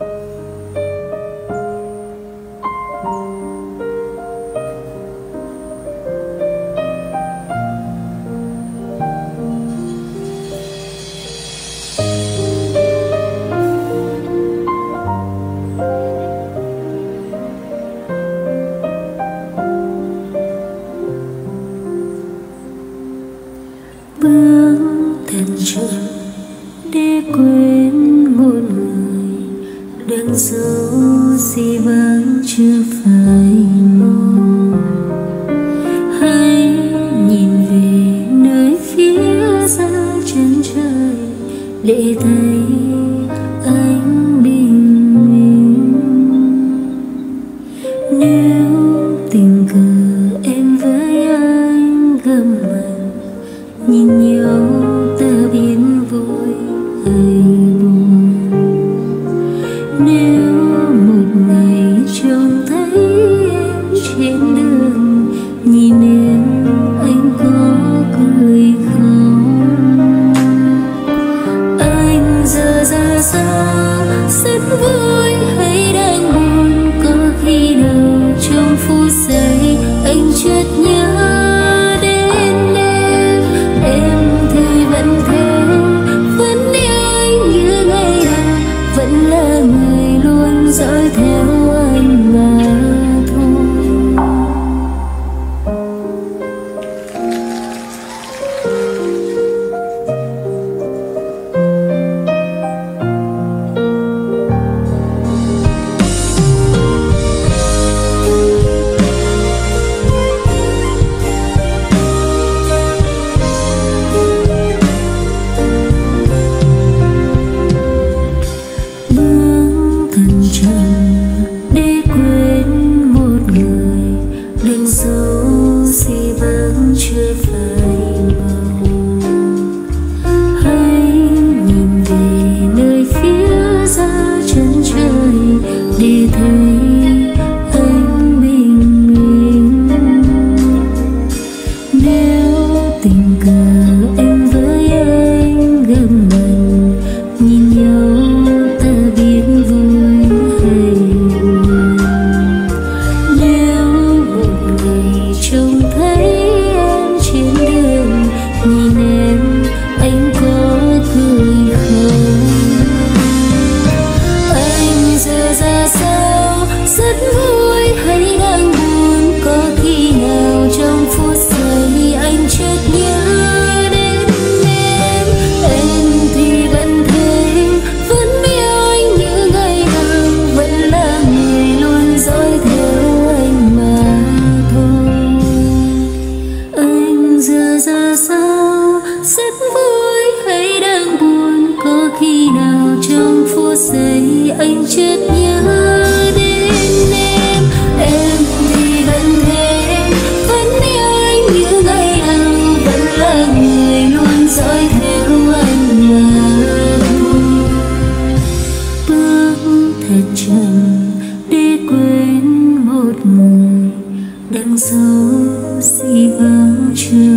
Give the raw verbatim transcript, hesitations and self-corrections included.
Bước thật chậm để quên một người, đang dấu gì vẫn chưa phải mong. Hãy nhìn về nơi phía xa chân trời để thấy anh bình yên. Nếu tình cờ em với anh gặp mặt, nhìn nhau ta biết vui hay buồn. Nếu một ngày trông thấy em trên đường, nhìn em anh có cười không? Anh giờ ra sao, rất vui hay đang buồn? Có khi nào trong phút giây anh chợt nhớ đến em? Em thì vẫn thế, vẫn yêu anh như ngày nào, vẫn là người luôn dõi theo anh mà thôi. Thân trần để quên một người, đừng dấu gì vẫn chưa phải mong. Hãy nhìn về nơi phía xa chân trời để thấy anh bình yên. Nếu tình cờ em với anh gặp mặt, nhìn nhau ta biết vui hay buồn. Nếu một ngày trông thấy em trên đường, nhìn em anh có cười không? Anh giờ ra sao, rất vui hay đang buồn? Có khi nào trong phút giây anh chợt nhớ đến em? Em thì vẫn thế, vẫn yêu anh như ngày nào, vẫn là người luôn dõi theo anh mà thôi. Anh giờ ra sao, rất vui hay đang buồn? Có khi nào trong phút giây anh chợt nhớ đến em? Em thì vẫn thế, vẫn yêu anh như ngày nào, vẫn là người luôn dõi theo anh mà thôi. Bước thật chậm để quên một người, đang dấu gì vẫn chưa